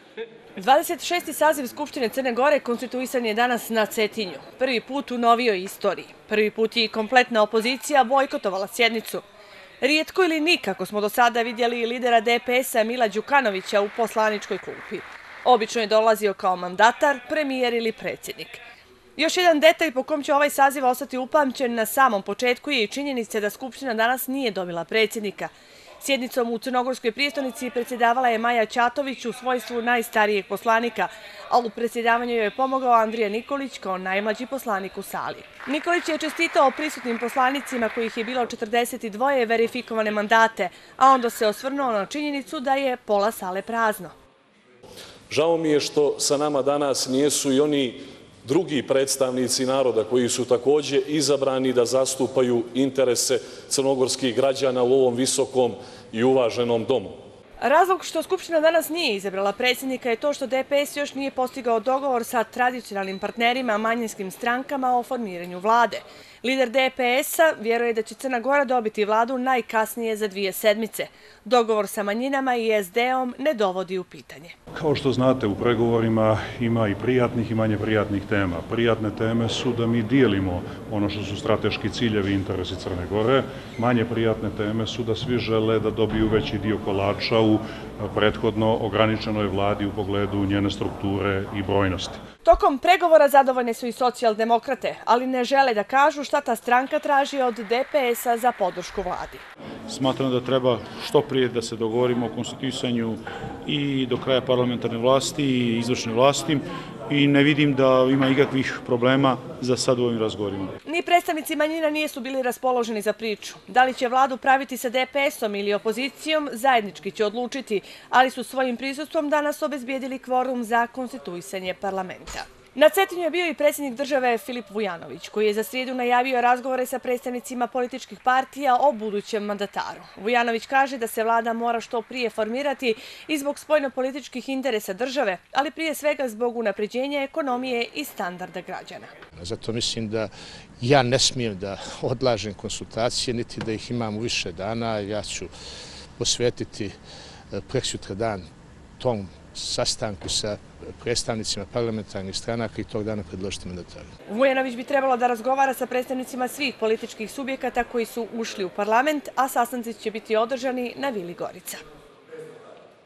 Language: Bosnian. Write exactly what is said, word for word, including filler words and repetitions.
dvadeset šesti saziv Skupštine Crne Gore konstituisan je danas na Cetinju. Prvi put u novijoj istoriji. Prvi put je i kompletna opozicija bojkotovala sjednicu. Rijetko ili nikako smo do sada vidjeli lidera D P S-a Mila Đukanovića u poslaničkoj klupi. Obično je dolazio kao mandatar, premijer ili predsjednik. Još jedan detalj po kom će ovaj saziv ostati upamćen na samom početku je i činjenica da Skupština danas nije dobila predsjednika. Sjednicom u Crnogorskoj prijestolnici predsjedavala je Maja Ćatović u svojstvu najstarijeg poslanika, a u predsjedavanju joj je pomogao Andrija Nikolić kao najmlađi poslanik u sali. Nikolić je čestitao prisutnim poslanicima, kojih je bilo četrdeset dva, verifikovane mandate, a onda se osvrnuo na činjenicu da je pola sale prazno. Žao mi je što sa nama danas nijesu i oni drugi predstavnici naroda koji su također izabrani da zastupaju interese crnogorskih građana u ovom visokom i uvaženom domu. Razlog što Skupština danas nije izabrala predsjednika je to što D P S još nije postigao dogovor sa tradicionalnim partnerima, manjinskim strankama o formiranju vlade. Lider D P S-a vjeruje da će Crna Gora dobiti vladu najkasnije za dvije sedmice. Dogovor sa manjinama i S D-om ne dovodi u pitanje. Kao što znate, u pregovorima ima i prijatnih i manje prijatnih tema. Prijatne teme su da mi dijelimo ono što su strateški ciljevi i interesi Crne Gore. Manje prijatne teme su da svi žele da dobiju veći dio kolača u prethodno ograničenoj vladi u pogledu njene strukture i brojnosti. Tokom pregovora zadovoljne su i socijaldemokrate, ali ne žele da kažu šta ta stranka traži od D P S-a za podršku vladi. Smatram da treba što prije da se dogovorimo o konstituisanju i do kraja parlamentarne vlasti i izvršne vlasti i ne vidim da ima ikakvih problema za sad u ovim razgovorima. Ni predstavnici manjina nisu bili raspoloženi za priču. Da li će vladu praviti sa D P S-om ili opozicijom, zajednički će odlučiti, ali su svojim prisustvom danas obezbijedili kvorum za konstituisanje parlamenta. Na Cetinju je bio i predsjednik države Filip Vujanović, koji je za srijedu najavio razgovore sa predstavnicima političkih partija o budućem mandataru. Vujanović kaže da se vlada mora što prije formirati i zbog spoljnopolitičkih interesa države, ali prije svega zbog unapređenja ekonomije i standarda građana. Zato mislim da ja ne smijem da odlažem konsultacije, niti da ih imam u više dana. Ja ću posvetiti preksutra dan tom sastanku sa predstavnicima parlamentarnih stranaka i tog dana predložiti mandataru. Vujanović bi trebalo da razgovara sa predstavnicima svih političkih subjekata koji su ušli u parlament, a sastanci će biti održani na Vili Gorica.